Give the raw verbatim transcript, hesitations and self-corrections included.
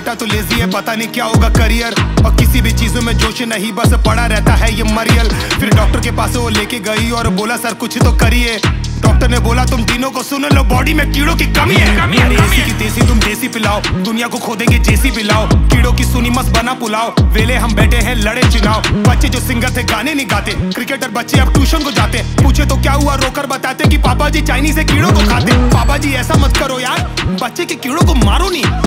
बेटा तो लेजी है, पता नहीं क्या होगा करियर, और किसी भी चीजों में जोश नहीं, बस पड़ा रहता है ये मरियल। फिर डॉक्टर के पास वो लेके गई और बोला सर कुछ तो करिए। डॉक्टर ने बोला तुम तीनों को सुन लो, बॉडी में कीड़ों की कमी है। अरे एसी की देसी तुम देसी पिलाओ, दुनिया को खोदेंगे जेसी पिलाओ, कीड़ों की सुनी मस्त बना पुलाओ, वेले हम बैठे हैं लड़े चुनाव। बच्चे जो सिंगर थे गाने नहीं गाते, क्रिकेटर बच्चे अब ट्यूशन को जाते, पूछे तो क्या हुआ रोकर बताते कि पापा जी चाइनीज से कीड़ों को खाते। पापा जी ऐसा मत करो यार, बच्चे के कीड़ों को मारो नहीं।